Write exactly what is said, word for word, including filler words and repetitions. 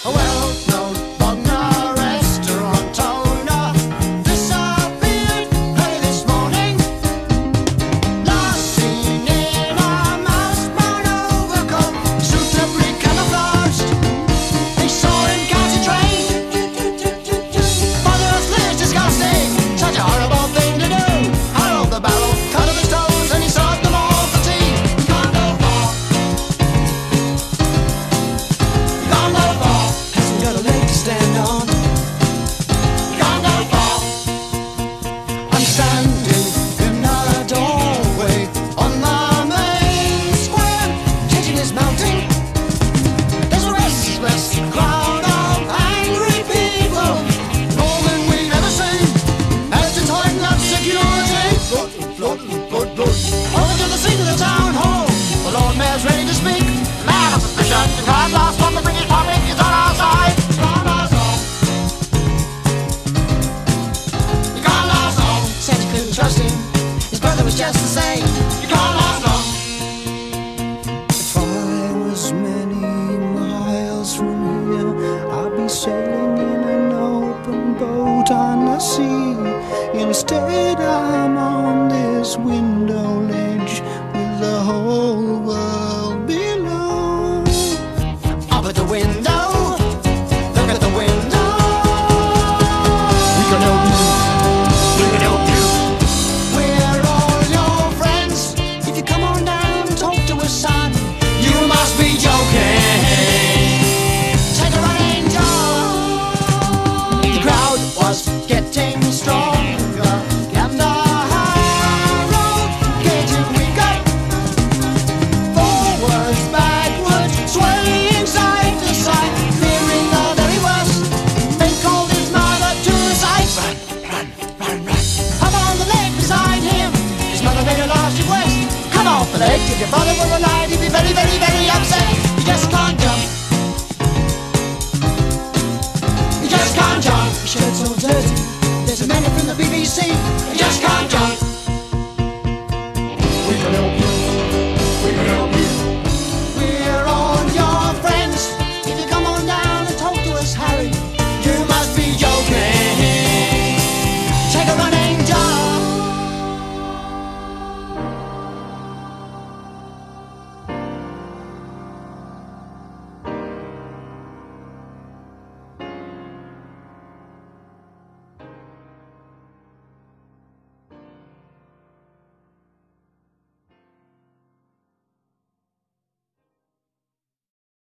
A well-known bognor restaurant owner disappeared early this morning. Last seen in a mouse-brown overcoat, suitably camouflaged. They saw him catch a train, but the restless, disgusting, such a horrible thing to do. I rolled the barrel, cut off his toes, and he served them all for tea. Can't go far, can't go far, hasn't got a leg to stand on. Can't go far. I'm standing in a doorway on the main square, changing is mounting. There's a restless crowd of angry people, more than we've ever seen. As to tighten up security, blood, blood, blood, blood. Over to the scene of the town hall, the Lord Mayor's ready to speak. Man of suspicion, the crime last from the British public is on our side. On our side. You can't last long. Said you couldn't trust him. His brother was just the same. You can't last long. If I was many miles from here, I'd be sailing in an open boat on the sea. Instead, I'm on this window ledge with the whole world below. Up at the window, look at the window. We can help you, we can help you. We're all your friends. If you come on down and talk to us, son, you must be joking. Take a running jog. The crowd was getting stronger, and the high road getting weaker. Forwards, backwards, swaying side to side, fearing the very worst. They called his mother to the side. Run, run, run, run. Up on the leg beside him, his mother made a last request. Come off the leg, if your father were alive, he'd be very, very